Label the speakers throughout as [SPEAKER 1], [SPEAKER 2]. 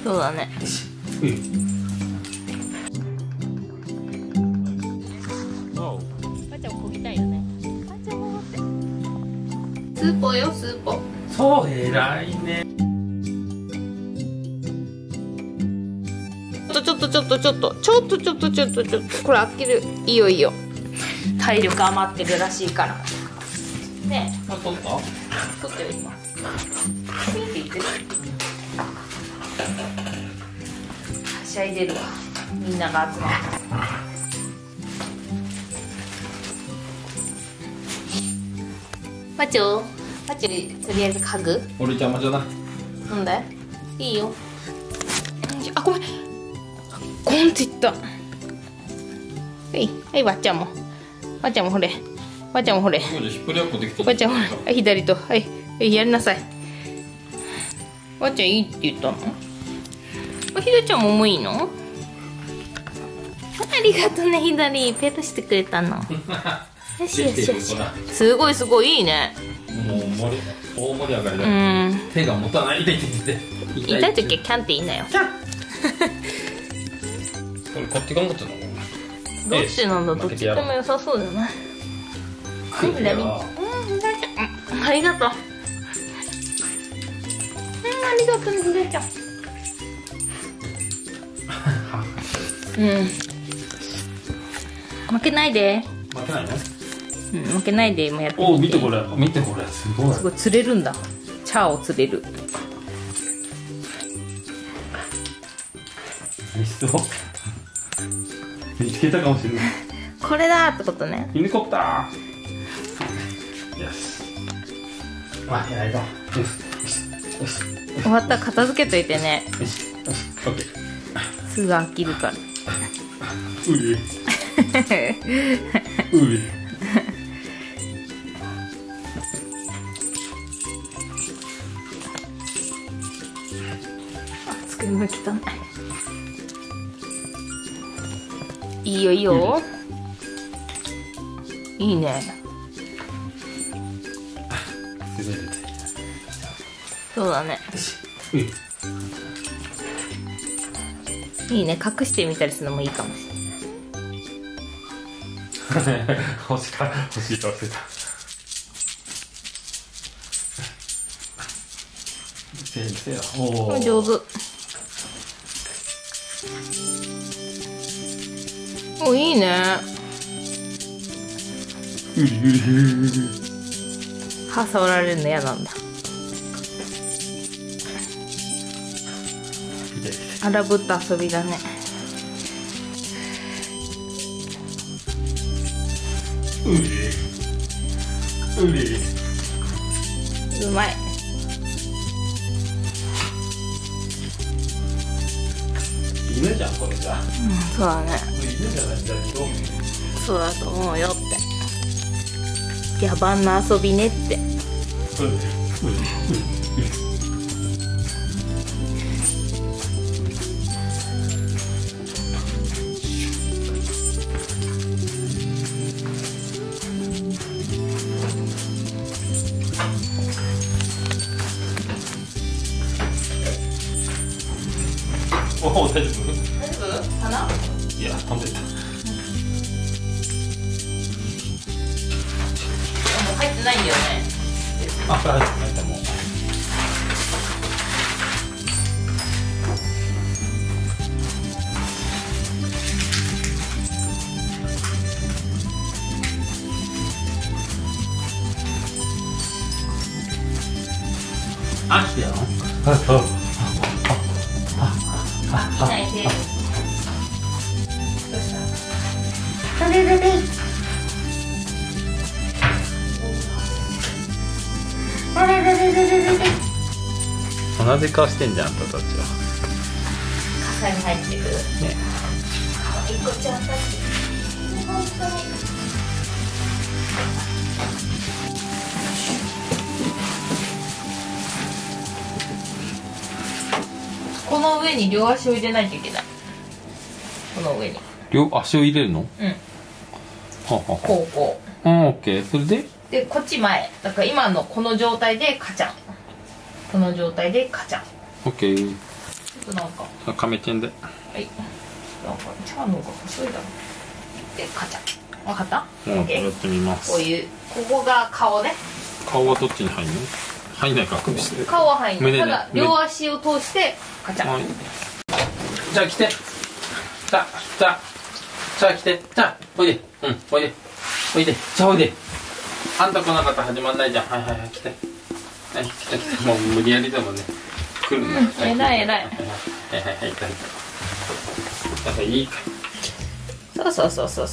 [SPEAKER 1] そうだね。ばあちゃんもこぎたいよね。ばあちゃんもって。スーポーよ、スーポー。
[SPEAKER 2] そう、偉いね。
[SPEAKER 1] ちょっと、これ開ける。いいよいいよ。体力余ってるらしいから。ねえ。
[SPEAKER 2] 取った？
[SPEAKER 1] 取ってる今。ピンって言ってる。はしゃいでるわ。みんなが集まって。マチョ、とりあえず家具。
[SPEAKER 2] 俺邪魔じゃない。
[SPEAKER 1] なんで？いいよ。あ、ごめん。ゴンっていった。はい、ばっちゃんも。ばっちゃんもほれ。ばっちゃんもほれ。
[SPEAKER 2] 引っ張り合っこできた。
[SPEAKER 1] ばっちゃんほれ。はい、左と。はい、やりなさい。ばっちゃんいいって言ったの？ひだちゃんももういいの？ありがとうね、ひだり。ペロしてくれたの。よしよしよし。すごいいいね。
[SPEAKER 2] もう大盛り上がりだ。手が持たない。痛い
[SPEAKER 1] 痛い時はキャンっていいんだよ。
[SPEAKER 2] これ買っていかんかったの？
[SPEAKER 1] どっちなんだ。どっちでも良さそうじゃない？はい、ひだり。ありがとう。ありがとうね、ひだちゃん。負けないで。
[SPEAKER 2] 負けないの？
[SPEAKER 1] 負けないで今やってみて。
[SPEAKER 2] お、見てこれ、すごい。
[SPEAKER 1] すごい釣れるんだ。チャーを釣れる。
[SPEAKER 2] 美味しそう。見つけたかもしれない。
[SPEAKER 1] これだってことね。
[SPEAKER 2] ユニコプター。よし。あ、やられた。よし。
[SPEAKER 1] 終わったら片付けといてね。
[SPEAKER 2] よし。オッケー。
[SPEAKER 1] すぐ飽きるから。机も汚い。いいよいいよ。いいね。そうだね。いいね。隠してみたりするのもいいかもしれない。
[SPEAKER 2] 欲しいと忘れた。
[SPEAKER 1] おー、上手。お、いいね。歯触られるの嫌なんだ。荒ぶった遊びだね。うまい。
[SPEAKER 2] 犬じゃんこれじゃ。
[SPEAKER 1] そうだね。
[SPEAKER 2] 犬じゃないんだけど。
[SPEAKER 1] そうだと思うよって。野蛮な遊びねって。
[SPEAKER 2] おお、大丈夫？
[SPEAKER 1] 大丈夫？かな？
[SPEAKER 2] いや、飛んでた。
[SPEAKER 1] もう入ってないんだよね。
[SPEAKER 2] あ、これ入ってないもう。あ、来てやろ。
[SPEAKER 1] ないで。どうした？
[SPEAKER 2] 同じ顔してんじゃん、あんたたちは。
[SPEAKER 1] 傘に入ってる。
[SPEAKER 2] ね。
[SPEAKER 1] いこちゃんたち。本当に。この上に両足を入れないといけない。この上に。
[SPEAKER 2] 両足を入れるの？
[SPEAKER 1] うん。
[SPEAKER 2] はは。
[SPEAKER 1] こう。
[SPEAKER 2] うん、オッケー。それで？
[SPEAKER 1] で、こっち前。だから今のこの状態でカチャン。この状態でカチャン。
[SPEAKER 2] オッケー。
[SPEAKER 1] となんか
[SPEAKER 2] 亀チェンで。
[SPEAKER 1] はい、なんかチャーの方が細いだろでカチャ。分かった？
[SPEAKER 2] うん、やってみます。
[SPEAKER 1] こういうここが顔ね。
[SPEAKER 2] 顔はどっちに入るの？入んないか隠して。
[SPEAKER 1] 顔は入んない。
[SPEAKER 2] ね、
[SPEAKER 1] ただ両足を通してカチャ。
[SPEAKER 2] じゃあ来て。じゃあ来て。じゃあおいで。おいで。おいで。じゃあおいで。あんた来なかったら始まんないじゃん。はい来て。はい来て。もう無理やりでもね来るんだ。
[SPEAKER 1] えらい。
[SPEAKER 2] はいいいか。
[SPEAKER 1] そう。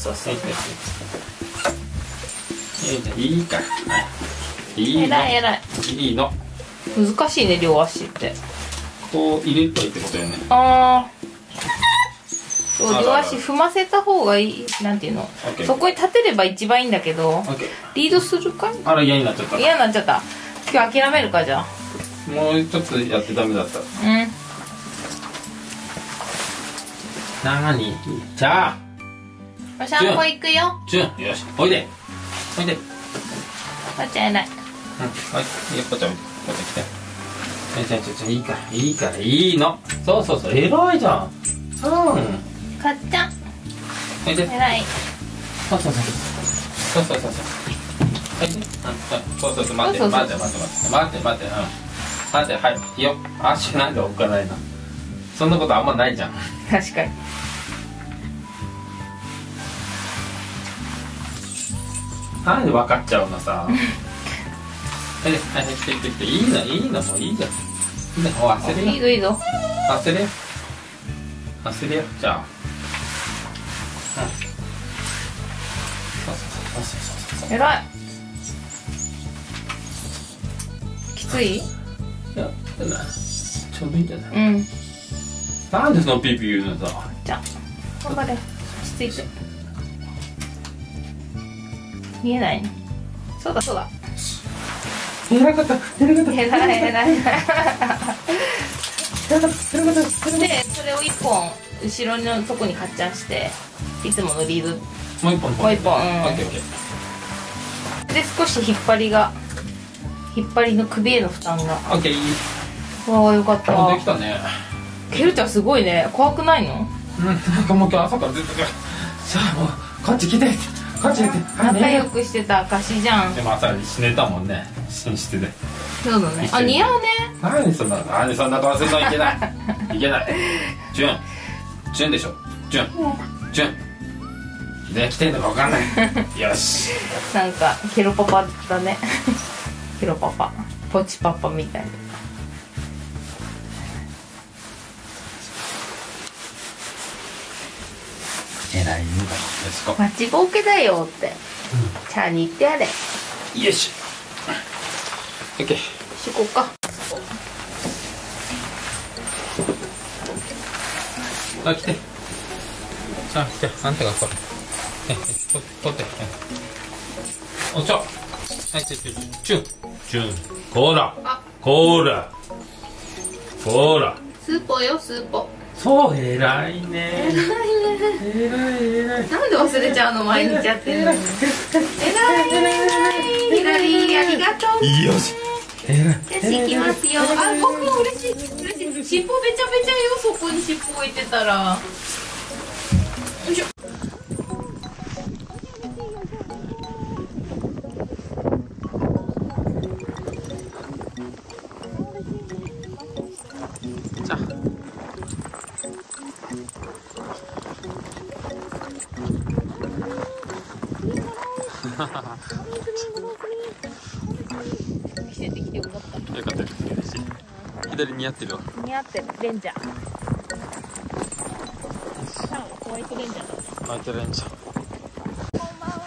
[SPEAKER 2] いいか。いいの。
[SPEAKER 1] えらい。
[SPEAKER 2] いいの。
[SPEAKER 1] 難しいね両足って。
[SPEAKER 2] こう入れといてことよね。
[SPEAKER 1] ああ。両足踏ませた方がいい。なんていうの。そこに立てれば一番いいんだけど。リードするか。
[SPEAKER 2] あら嫌になっちゃった。
[SPEAKER 1] 嫌になっちゃった。今日諦めるかじゃあ。
[SPEAKER 2] もうちょっとやってダメだった。なにじゃあ
[SPEAKER 1] お散歩行くよ。
[SPEAKER 2] よしおいで。
[SPEAKER 1] おちゃん偉い。
[SPEAKER 2] はいぽちゃん来て。いいからいいの。そう偉いじゃん。
[SPEAKER 1] かっちゃん
[SPEAKER 2] おいで。
[SPEAKER 1] 偉い。
[SPEAKER 2] そう待ってはいよ。足なんで置かないの。そんなことあんまないじゃん。
[SPEAKER 1] 確かに。
[SPEAKER 2] なんで分かっちゃうのさ。はい来ていいのもういいじゃん。もう焦れよ。
[SPEAKER 1] いいぞ。
[SPEAKER 2] 焦れよじゃあ。そう
[SPEAKER 1] 偉い。きつい？
[SPEAKER 2] いやちょうどいいんじゃない？なんでそのピーピー言うのさ。
[SPEAKER 1] じゃあ頑張れ。落ち着いて。見えないね。そうだ
[SPEAKER 2] 偉かった。
[SPEAKER 1] 偉い。でそれを一本後ろのとこにカッチャンしていつものリード
[SPEAKER 2] もう一本
[SPEAKER 1] で少し引っ張りの首への負担が。
[SPEAKER 2] オッケー。
[SPEAKER 1] わあよかった。
[SPEAKER 2] できたね。
[SPEAKER 1] ケルちゃんすごいね。怖くないの？
[SPEAKER 2] なんかもう今日朝から出てくる。さあもうこっち来て。
[SPEAKER 1] 仲良くしてた証じゃん。
[SPEAKER 2] でも朝寝たもんね寝室で。
[SPEAKER 1] そうだね。あ似合うね。
[SPEAKER 2] 何そんな顔するのいけない。順でしょ。順で来てんのか分かんない。よし。
[SPEAKER 1] なんかケロパパだね。ケロパパポチパパみたいな。
[SPEAKER 2] 偉いんだ。よしこ。
[SPEAKER 1] 待ちぼうけだよってチャーに言ってやれ。
[SPEAKER 2] よし。オッケー。
[SPEAKER 1] しこうか。
[SPEAKER 2] 来て。来て。あんたがこれ。取って。おちょ。はい、チュン。こーら。
[SPEAKER 1] スーポーよスーポー。
[SPEAKER 2] そう偉いね。偉い。
[SPEAKER 1] なんで忘れちゃうの毎日やってるのに。偉いありがとう。
[SPEAKER 2] よし。偉い。
[SPEAKER 1] よし行きますよ。あ僕も嬉しい。尻尾べちゃべちゃよ。そこに尻尾置いてたら。よいしょ。来てよかった。
[SPEAKER 2] よかったです。左似合ってるわ。
[SPEAKER 1] 似合ってるレンジャー。ホワイトレンジャーだ。
[SPEAKER 2] ホワイトレンジャー。
[SPEAKER 1] こんばんは。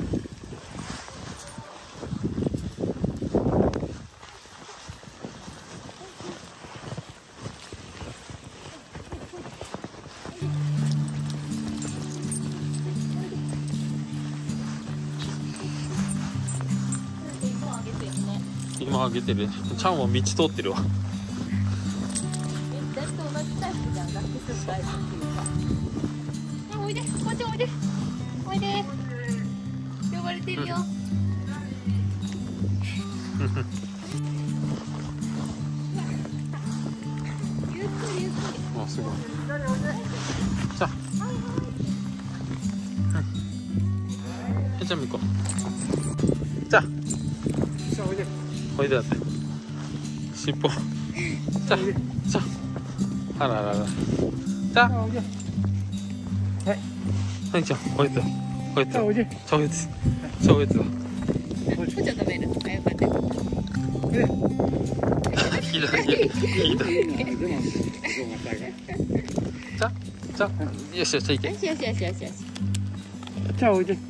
[SPEAKER 2] 今上げてる。ちゃんも道通ってるわ。
[SPEAKER 1] だって同じタイプじゃん。楽するタイプっていうか。おいで、こっちおいで。おいで。呼ばれてるよ。ゆっくり。
[SPEAKER 2] すごい。じゃあ、じゃあ、行こう。じゃあ、おいでだって。尻尾。じゃあ、じゃあ、あららら。じゃあ、はい。はい、じゃあ、おいで。おいで。おいで。ちょいつ。ちょいつだ。
[SPEAKER 1] もうちょっと食べる。あ、よかった。
[SPEAKER 2] ひどい。じゃあ、じゃあ、よしよし、行け。
[SPEAKER 1] よしよしよしよしよし。
[SPEAKER 3] じゃあ、おいで。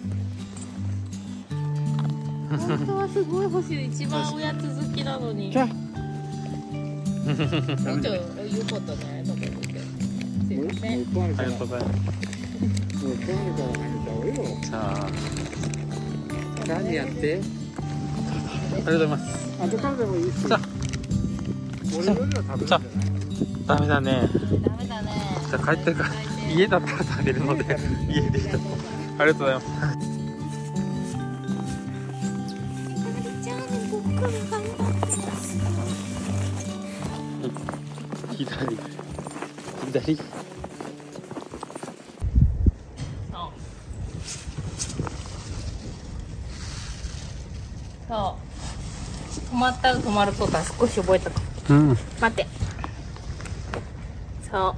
[SPEAKER 1] 本当はすごい欲しい。一番おやつ好きなのに。
[SPEAKER 3] じゃあ。
[SPEAKER 1] もうちょい良かったね。食べるけど。すいません。
[SPEAKER 2] ありがとうございます。じゃあ、
[SPEAKER 3] 何やって？
[SPEAKER 2] ありがとうございます。
[SPEAKER 3] 後からでもいいっす。
[SPEAKER 2] じゃあ、ダメだね。
[SPEAKER 1] ダメだね。
[SPEAKER 2] じゃあ帰ってから家だったら食べるので家でした。ありがとうございます。左。
[SPEAKER 1] そう。止まったら止まることは少し覚えたかも。
[SPEAKER 2] うん。
[SPEAKER 1] 待って。そう。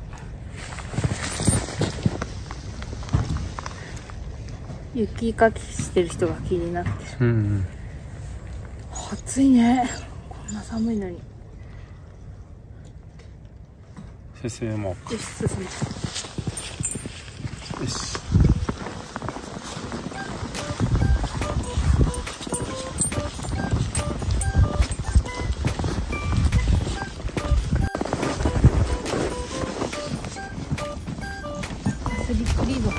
[SPEAKER 1] 雪かきしてる人が気になってる。
[SPEAKER 2] うん。
[SPEAKER 1] 暑いね。こんな寒いのに。
[SPEAKER 2] 先生も。
[SPEAKER 1] よし、進む。
[SPEAKER 2] よし。
[SPEAKER 1] スリップリード。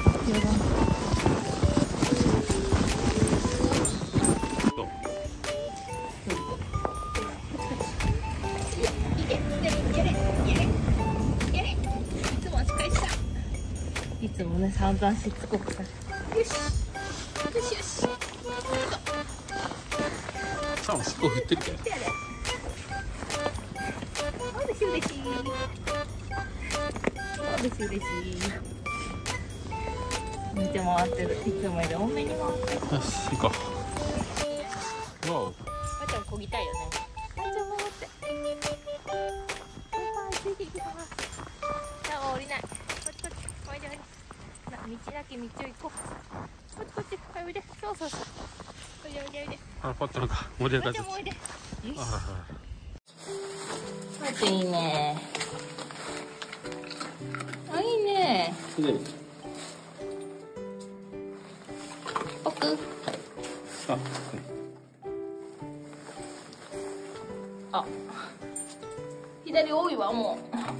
[SPEAKER 1] いつもね、散々しつこくさ。よし。よしよし。
[SPEAKER 2] さあ、尻尾振ってるけど。
[SPEAKER 1] 嬉しい嬉しい。嬉しい嬉しい。めっちゃ回ってる。いつもより多めに回ってる。
[SPEAKER 2] よし、行こう。わお。
[SPEAKER 1] あちゃんこぎたいよね。あちゃん回って。ついていきます。じゃあ降りない。こっちこっち。おいでおいで。道だけ道を行こう。こっちこっち。おいで。そうそうそう。おいでおいでおいで。
[SPEAKER 2] あ、こっちのか。盛り上がっちゃっ
[SPEAKER 1] おいで。よし。
[SPEAKER 2] た。あ
[SPEAKER 1] あちゃんいいね。あ、いいね。
[SPEAKER 2] らら。
[SPEAKER 1] 奥。
[SPEAKER 2] あ、
[SPEAKER 1] あ。左多いわも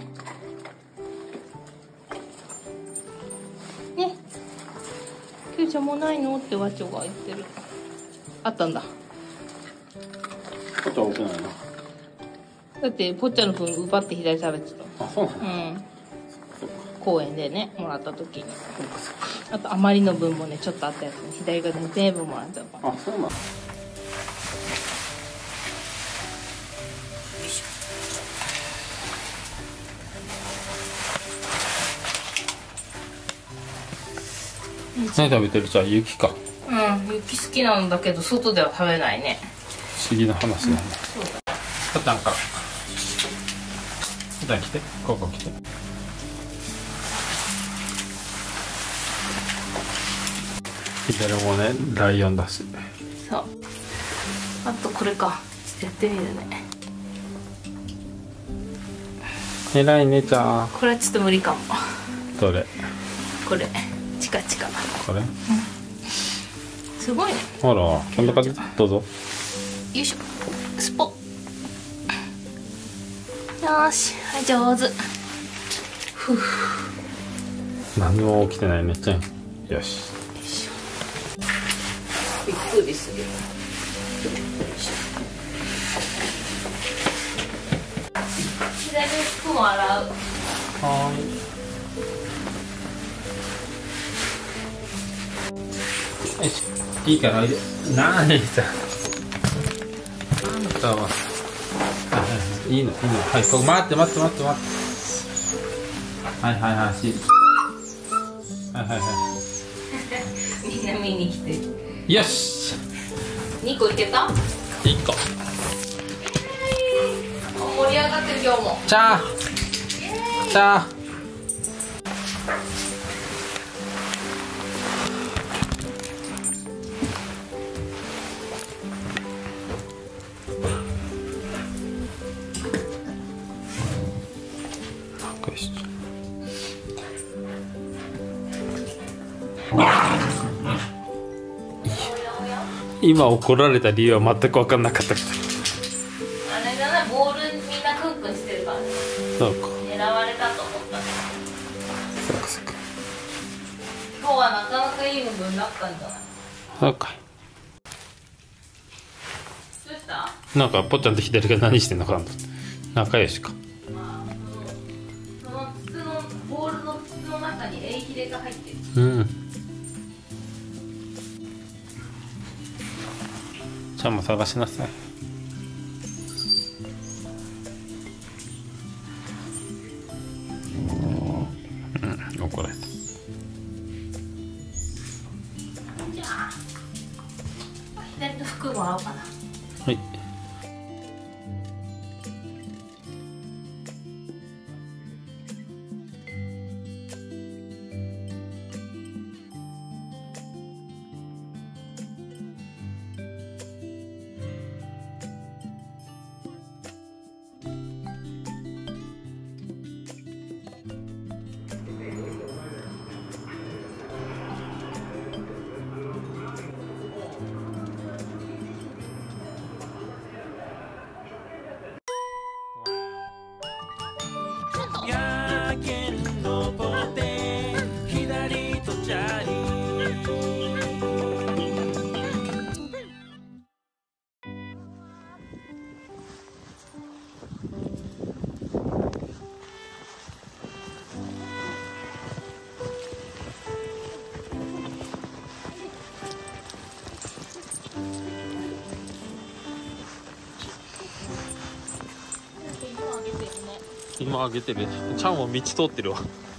[SPEAKER 1] う。ね。きゅうちゃんもうないのってわちょが言ってる。あったんだ。
[SPEAKER 2] こっちは多くないな。
[SPEAKER 1] だってぽっちゃんの分奪って左食べてた。
[SPEAKER 2] あ、そうなの。
[SPEAKER 1] うん。公園でねもらった時に。あとあまりの分もねちょっとあったやつに左側に全部もらったから。
[SPEAKER 2] あ、そうなの。何食べてる？じゃあ雪か。
[SPEAKER 1] うん、雪好きなんだけど外では食べないね。
[SPEAKER 2] 不思議な話だね。
[SPEAKER 1] そうだ。
[SPEAKER 2] さっちゃんから。じゃあ来て、ここ来て。左もね、ライオンだし。
[SPEAKER 1] そう。あとこれか。ちょっとやってみるね。
[SPEAKER 2] 偉いねちゃん。
[SPEAKER 1] これはちょっと無理かも。
[SPEAKER 2] どれ？
[SPEAKER 1] これ。チカチカ。
[SPEAKER 2] これ？
[SPEAKER 1] すごいね。
[SPEAKER 2] ほら、こんな感じ。どうぞ。
[SPEAKER 1] よいしょ。スポ。よーし、はい、上手。ふう。
[SPEAKER 2] 何も起きてないね、ちゃん。よし。
[SPEAKER 1] びっくりする。左服も洗う。
[SPEAKER 2] はーい。よし。いいからおいで。なにさ。あんたは。いいの、いいの。はい、ここ待って待って待って待って。 はいはいはいしはいはいは
[SPEAKER 1] みんな見に来てる。
[SPEAKER 2] いよし
[SPEAKER 1] 2個いけた？
[SPEAKER 2] 1個
[SPEAKER 1] 盛り上がってる今日も。
[SPEAKER 2] じゃあじゃあ今怒られた理由は全く分かんなかったけど。
[SPEAKER 1] あれじゃない、ボールみんなクンクンしてるからね。
[SPEAKER 2] そうか
[SPEAKER 1] 狙われたと思ったね。
[SPEAKER 2] そうかそうか
[SPEAKER 1] 今日はなかなかいい部分だったんじゃない？
[SPEAKER 2] そうか。
[SPEAKER 1] どうした？
[SPEAKER 2] なんかぽっちゃんと左が何してんのかなと。仲良しか。
[SPEAKER 1] まあ、その筒のボールの筒の中にエイヒレが入ってる。
[SPEAKER 2] うん。じゃあもう探しなさい。うん、怒られた。
[SPEAKER 1] じゃあ左と服もらおうかな。
[SPEAKER 2] はい。
[SPEAKER 4] やけんのぼって左とチャリ
[SPEAKER 2] 今あげてる。ちゃんも道通ってるわ。